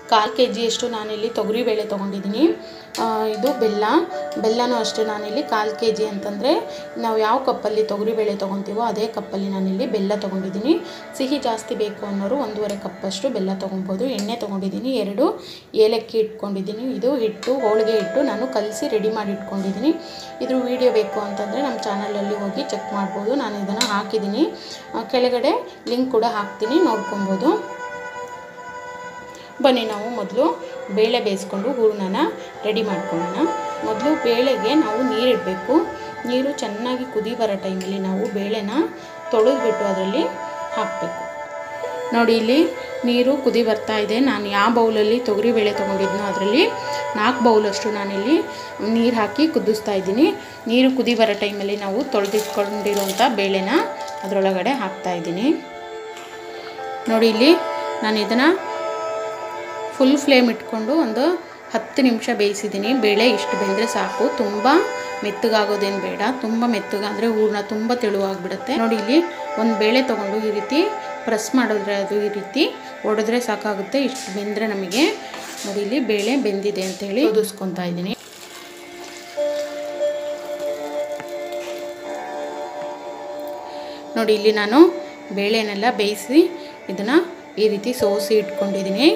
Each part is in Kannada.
1/4 kg ನಾನಿಲ್ಲಿ ತೊಗರಿಬೇಳೆ ತೊಗೊಂಡಿದ್ದೀನಿ. ಇದು ಬೆಲ್ಲನೂ ಅಷ್ಟೇ ನಾನಿಲ್ಲಿ 1/4 kg ಅಂತಂದರೆ ನಾವು ಯಾವ ಕಪ್ಪಲ್ಲಿ ತೊಗರಿಬೇಳೆ ತೊಗೊತೀವೋ ಅದೇ ಕಪ್ಪಲ್ಲಿ ನಾನಿಲ್ಲಿ ಬೆಲ್ಲ ತೊಗೊಂಡಿದ್ದೀನಿ. ಸಿಹಿ ಜಾಸ್ತಿ ಬೇಕು ಅನ್ನೋರು 1.5 ಕಪ್ಪಷ್ಟು ಬೆಲ್ಲ ತೊಗೊಬೋದು. ಎಣ್ಣೆ ತೊಗೊಂಡಿದ್ದೀನಿ, 2 ಏಲಕ್ಕಿ ಇಟ್ಕೊಂಡಿದ್ದೀನಿ. ಇದು ಹಿಟ್ಟು, ಹೋಳಿಗೆ ಹಿಟ್ಟು ನಾನು ಕಲಸಿ ರೆಡಿ ಮಾಡಿ ಇಟ್ಕೊಂಡಿದ್ದೀನಿ. ಇದ್ರ ವಿಡಿಯೋ ಬೇಕು ಅಂತಂದರೆ ನಮ್ಮ ಚಾನಲಲ್ಲಿ ಹೋಗಿ ಚೆಕ್ ಮಾಡ್ಬೋದು. ನಾನು ಇದನ್ನು ಹಾಕಿದ್ದೀನಿ, ಕೆಳಗಡೆ ಲಿಂಕ್ ಕೂಡ ಹಾಕ್ತೀನಿ, ನೋಡ್ಕೊಬೋದು. ಬನ್ನಿ ನಾವು ಮೊದಲು ಬೇಳೆ ಬೇಯಿಸ್ಕೊಂಡು ಹೂರಣನ ರೆಡಿ ಮಾಡ್ಕೊಳ್ಳೋಣ. ಮೊದಲು ಬೇಳೆಗೆ ನಾವು ನೀರಿಡಬೇಕು. ನೀರು ಚೆನ್ನಾಗಿ ಕುದಿ ಬರೋ ಟೈಮಲ್ಲಿ ನಾವು ಬೇಳೆನ ತೊಳೆದ್ಬಿಟ್ಟು ಅದರಲ್ಲಿ ಹಾಕಬೇಕು. ನೋಡಿ ಇಲ್ಲಿ ನೀರು ಕುದಿ ಬರ್ತಾ ಇದೆ. ನಾನು ಯಾವ ಬೌಲಲ್ಲಿ ತೊಗರಿಬೇಳೆ ತೊಗೊಂಡಿದ್ನೋ ಅದರಲ್ಲಿ 4 ಬೌಲಷ್ಟು ನಾನಿಲ್ಲಿ ನೀರು ಹಾಕಿ ಕುದಿಸ್ತಾ ಇದ್ದೀನಿ. ನೀರು ಕುದಿ ಬರೋ ಟೈಮಲ್ಲಿ ನಾವು ತೊಳೆದಿಟ್ಕೊಂಡಿರೋಂಥ ಬೇಳೆನ ಅದರೊಳಗಡೆ ಹಾಕ್ತಾಯಿದ್ದೀನಿ. ನೋಡಿ ಇಲ್ಲಿ ನಾನು ಇದನ್ನು ಫುಲ್ ಫ್ಲೇಮ್ ಇಟ್ಕೊಂಡು ಒಂದು 10 ನಿಮಿಷ ಬೇಯಿಸಿದ್ದೀನಿ. ಬೇಳೆ ಇಷ್ಟು ಬೆಂದರೆ ಸಾಕು, ತುಂಬ ಮೆತ್ತಗಾಗೋದೇನು ಬೇಡ. ತುಂಬ ಮೆತ್ತಗಾದರೆ ಹೂರಣ ತುಂಬ ತೆಳುವಾಗಿಬಿಡುತ್ತೆ. ನೋಡಿ ಇಲ್ಲಿ ಒಂದು ಬೇಳೆ ತೊಗೊಂಡು ಈ ರೀತಿ ಪ್ರೆಸ್ ಮಾಡಿದ್ರೆ ಅದು ಈ ರೀತಿ ಒಡೆದ್ರೆ ಸಾಕಾಗುತ್ತೆ. ಇಷ್ಟು ಬೆಂದರೆ ನಮಗೆ ನೋಡಿ ಇಲ್ಲಿ ಬೇಳೆ ಬೆಂದಿದೆ ಅಂತೇಳಿ ಕುದಿಸ್ಕೊತಾ ಇದ್ದೀನಿ. ನೋಡಿ ಇಲ್ಲಿ ನಾನು ಬೇಳೆನೆಲ್ಲ ಬೇಯಿಸಿ ಇದನ್ನು ಈ ರೀತಿ ಸೋಸಿ ಇಟ್ಕೊಂಡಿದ್ದೀನಿ.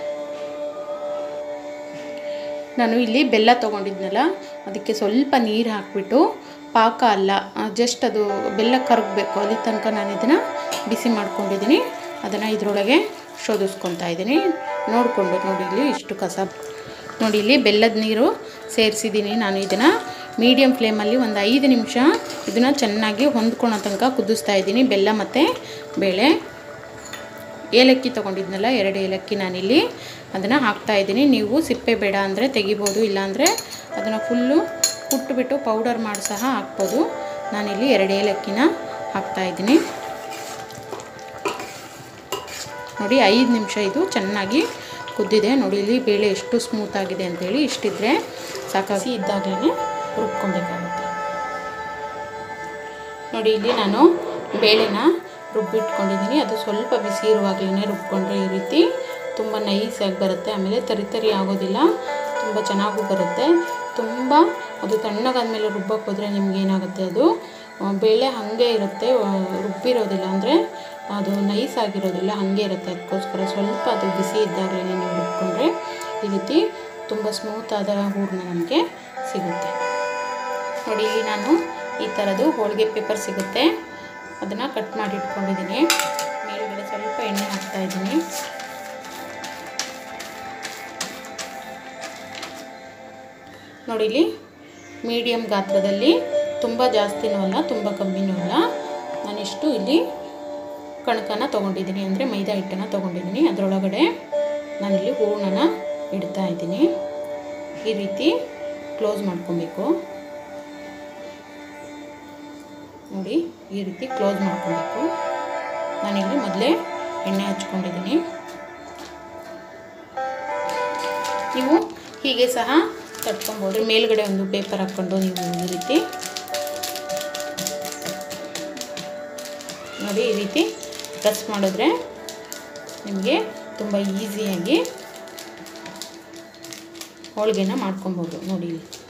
ನಾನು ಇಲ್ಲಿ ಬೆಲ್ಲ ತೊಗೊಂಡಿದ್ನಲ್ಲ ಅದಕ್ಕೆ ಸ್ವಲ್ಪ ನೀರು ಹಾಕಿಬಿಟ್ಟು, ಪಾಕ ಅಲ್ಲ, ಜಸ್ಟ್ ಅದು ಬೆಲ್ಲ ಕರಗಬೇಕು ಅಲ್ಲಿ ತನಕ ನಾನು ಇದನ್ನು ಬಿಸಿ ಮಾಡ್ಕೊಂಡಿದ್ದೀನಿ. ಅದನ್ನು ಇದರೊಳಗೆ ಶೋಧಿಸ್ಕೊತಾ ಇದ್ದೀನಿ. ನೋಡಿಕೊಂಡು ನೋಡಿ ಇಲ್ಲಿ ಇಷ್ಟು ಕಸ. ನೋಡಿ ಇಲ್ಲಿ ಬೆಲ್ಲದ ನೀರು ಸೇರಿಸಿದ್ದೀನಿ. ನಾನು ಇದನ್ನು ಮೀಡಿಯಮ್ ಫ್ಲೇಮಲ್ಲಿ ಒಂದು 5 ನಿಮಿಷ ಇದನ್ನು ಚೆನ್ನಾಗಿ ಹೊಂದ್ಕೊಳ್ಳೋ ತನಕ ಕುದಿಸ್ತಾ ಇದ್ದೀನಿ. ಬೆಲ್ಲ ಮತ್ತು ಬೇಳೆ. ಏಲಕ್ಕಿ ತೊಗೊಂಡಿದ್ನಲ್ಲ 2 ಏಲಕ್ಕಿ ನಾನಿಲ್ಲಿ ಅದನ್ನು ಹಾಕ್ತಾಯಿದ್ದೀನಿ. ನೀವು ಸಿಪ್ಪೆ ಬೇಡ ಅಂದರೆ ತೆಗಿಬೋದು, ಇಲ್ಲಾಂದರೆ ಅದನ್ನು ಫುಲ್ಲು ಕುಟ್ಬಿಟ್ಟು ಪೌಡರ್ ಮಾಡಿ ಸಹ ಹಾಕ್ಬೋದು. ನಾನಿಲ್ಲಿ 2 ಏಲಕ್ಕಿನ ಹಾಕ್ತಾಯಿದ್ದೀನಿ. ನೋಡಿ 5 ನಿಮಿಷ ಇದು ಚೆನ್ನಾಗಿ ಕುದ್ದಿದೆ. ನೋಡಿ ಇಲ್ಲಿ ಬೇಳೆ ಎಷ್ಟು ಸ್ಮೂತಾಗಿದೆ ಅಂತೇಳಿ. ಇಷ್ಟಿದ್ರೆ ಸಾಕಾಗಿ ಇದ್ದಾಗಲೇ ರುಬ್ಕೊಬೇಕಾಗುತ್ತೆ. ನೋಡಿ ಇಲ್ಲಿ ನಾನು ಬೇಳೆನ ರುಬ್ಬಿಟ್ಕೊಂಡಿದ್ದೀನಿ. ಅದು ಸ್ವಲ್ಪ ಬಿಸಿ ಇರುವಾಗಲೇ ರುಬ್ಕೊಂಡ್ರೆ ಈ ರೀತಿ ತುಂಬ ನೈಸಾಗಿ ಬರುತ್ತೆ. ಆಮೇಲೆ ತರಿ ಆಗೋದಿಲ್ಲ, ತುಂಬ ಚೆನ್ನಾಗೂ ಬರುತ್ತೆ. ತುಂಬ ಅದು ತಣ್ಣಗಾದ್ಮೇಲೆ ರುಬ್ಬಕ್ಕೆ ಹೋದರೆ ನಿಮ್ಗೆ ಏನಾಗುತ್ತೆ, ಅದು ಬೇಳೆ ಹಾಗೆ ಇರುತ್ತೆ, ರುಬ್ಬಿರೋದಿಲ್ಲ, ಅಂದರೆ ಅದು ನೈಸ್ ಆಗಿರೋದಿಲ್ಲ, ಹಾಗೆ ಇರುತ್ತೆ. ಅದಕ್ಕೋಸ್ಕರ ಸ್ವಲ್ಪ ಅದು ಬಿಸಿ ಇದ್ದಾಗಲೇ ನೀವು ರುಬ್ಕೊಂಡ್ರೆ ಈ ರೀತಿ ತುಂಬ ಸ್ಮೂತಾದ ಹೂರಣ ನಮಗೆ ಸಿಗುತ್ತೆ. ನೋಡಿ ಇಲ್ಲಿ ನಾನು ಈ ಥರದ್ದು ಹೋಳಿಗೆ ಪೇಪರ್ ಸಿಗುತ್ತೆ, ಅದನ್ನು ಕಟ್ ಮಾಡಿ ಇಟ್ಕೊಂಡಿದ್ದೀನಿ. ಮೇಲ್ಗಡೆ ಸ್ವಲ್ಪ ಎಣ್ಣೆ ಹಾಕ್ತಾಯಿದ್ದೀನಿ. ನೋಡಿ ಇಲ್ಲಿ ಮೀಡಿಯಮ್ ಗಾತ್ರದಲ್ಲಿ, ತುಂಬ ಜಾಸ್ತಿನೂ ಅಲ್ಲ ತುಂಬ ಕಮ್ಮಿನೂ ಅಲ್ಲ, ನಾನಿಷ್ಟು ಇಲ್ಲಿ ಕಣಕನ ತೊಗೊಂಡಿದ್ದೀನಿ, ಅಂದರೆ ಮೈದಾ ಹಿಟ್ಟನ್ನು ತೊಗೊಂಡಿದ್ದೀನಿ. ಅದರೊಳಗಡೆ ನಾನಿಲ್ಲಿ ಹೂರಣನ ಇಡ್ತಾ ಇದ್ದೀನಿ. ಈ ರೀತಿ ಕ್ಲೋಸ್ ಮಾಡ್ಕೊಬೇಕು. ನೋಡಿ ಈ ರೀತಿ ಕ್ಲೋಸ್ ಮಾಡ್ಕೊಬೇಕು. ನಾನಿಲ್ಲಿ ಮೊದಲೇ ಎಣ್ಣೆ ಹಚ್ಕೊಂಡಿದ್ದೀನಿ. ನೀವು ಹೀಗೆ ಸಹ ತಟ್ಕೊಬೋದು. ಮೇಲ್ಗಡೆ ಒಂದು ಪೇಪರ್ ಹಾಕ್ಕೊಂಡು ನೀವು ಈ ರೀತಿ ನೋಡಿ ಈ ರೀತಿ ಪ್ರೆಸ್ ಮಾಡಿದ್ರೆ ನಿಮಗೆ ತುಂಬ ಈಸಿಯಾಗಿ ಹೋಳಿಗೆನ ಮಾಡ್ಕೊಬೋದು. ನೋಡಿ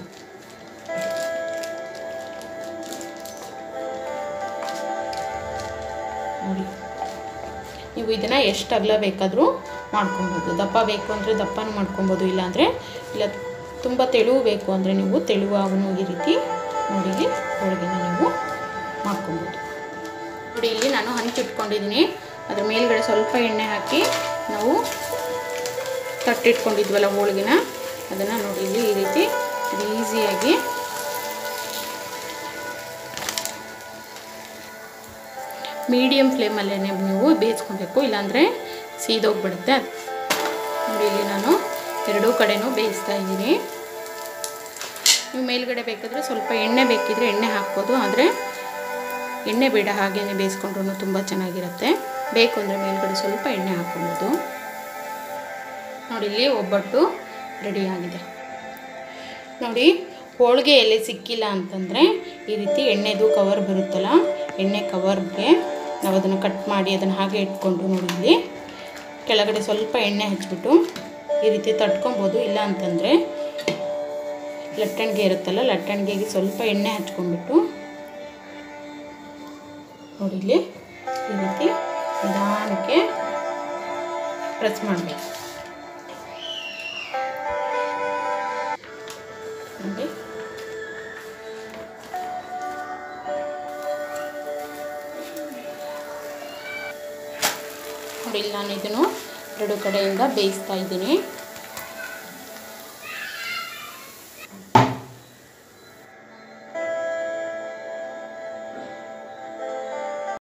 ನೋಡಿ ನೀವು ಇದನ್ನು ಎಷ್ಟು ಅಗಲ ಬೇಕಾದರೂ ಮಾಡ್ಕೊಬೋದು. ದಪ್ಪ ಬೇಕು ಅಂದರೆ ದಪ್ಪನೂ ಮಾಡ್ಕೊಬೋದು, ಇಲ್ಲಾಂದರೆ ಇಲ್ಲ ತುಂಬ ತೆಳುವು ಬೇಕು ಅಂದರೆ ನೀವು ತೆಳುವಾಗೂ ಈ ರೀತಿ ನೋಡಿ ಹೋಳಿಗೆನ ನೀವು ಮಾಡ್ಕೊಬೋದು. ನೋಡಿ ಇಲ್ಲಿ ನಾನು ಹಂಚಿಟ್ಕೊಂಡಿದ್ದೀನಿ. ಅದ್ರ ಮೇಲ್ಗಡೆ ಸ್ವಲ್ಪ ಎಣ್ಣೆ ಹಾಕಿ ನಾವು ತಟ್ಟಿಟ್ಕೊಂಡಿದ್ವಲ್ಲ ಹೋಳಿಗೆನ, ಅದನ್ನು ನೋಡಿ ಇಲ್ಲಿ ಈ ರೀತಿ ಈಸಿಯಾಗಿ ಮೀಡಿಯಮ್ ಫ್ಲೇಮಲ್ಲೇ ನೀವು ಬೇಯಿಸ್ಕೊಬೇಕು, ಇಲ್ಲಾಂದರೆ ಸೀದೋಗ್ಬಿಡುತ್ತೆ. ನೋಡಿ ಇಲ್ಲಿ ನಾನು 2 ಕಡೆನೂ ಬೇಯಿಸ್ತಾ ಇದ್ದೀನಿ. ನೀವು ಮೇಲ್ಗಡೆ ಬೇಕಾದರೆ ಸ್ವಲ್ಪ ಎಣ್ಣೆ ಬೇಕಿದ್ರೆ ಎಣ್ಣೆ ಹಾಕ್ಬೋದು, ಆದರೆ ಎಣ್ಣೆ ಬೇಡ ಹಾಗೇ ಬೇಯಿಸ್ಕೊಂಡ್ರೂ ತುಂಬ ಚೆನ್ನಾಗಿರುತ್ತೆ. ಬೇಕು ಅಂದರೆ ಮೇಲ್ಗಡೆ ಸ್ವಲ್ಪ ಎಣ್ಣೆ ಹಾಕ್ಕೊಬೋದು. ನೋಡಿ ಇಲ್ಲಿ ಒಬ್ಬಟ್ಟು ರೆಡಿಯಾಗಿದೆ. ನೋಡಿ ಹೋಳಿಗೆ ಎಲೆ ಸಿಕ್ಕಿಲ್ಲ ಅಂತಂದರೆ ಈ ರೀತಿ ಎಣ್ಣೆದು ಕವರ್ ಬರುತ್ತಲ್ಲ, ಎಣ್ಣೆ ಕವರ್ಗೆ ನಾವು ಅದನ್ನು ಕಟ್ ಮಾಡಿ ಅದನ್ನು ಹಾಗೆ ಇಟ್ಕೊಂಡು ನೋಡಿ ಇಲ್ಲಿ ಕೆಳಗಡೆ ಸ್ವಲ್ಪ ಎಣ್ಣೆ ಹಚ್ಬಿಟ್ಟು ಈ ರೀತಿ ತಟ್ಕೊಬೋದು. ಇಲ್ಲ ಅಂತಂದರೆ ಲಟ್ಟಣಿಗೆ ಇರುತ್ತಲ್ಲ, ಲಟ್ಟಣಿಗೆಗೆ ಸ್ವಲ್ಪ ಎಣ್ಣೆ ಹಚ್ಕೊಂಡ್ಬಿಟ್ಟು ನೋಡಿ ಇಲ್ಲಿ ಈ ರೀತಿ ನಿಧಾನಕ್ಕೆ ಪ್ರೆಸ್ ಮಾಡಬೇಕು ನೋಡಿ. ನೋಡಿ ಇಲ್ಲಿ ನಾನು ಇದನ್ನು ಎರಡು ಕಡೆಯಿಂದ ಬೇಯಿಸ್ತಾ ಇದ್ದೀನಿ.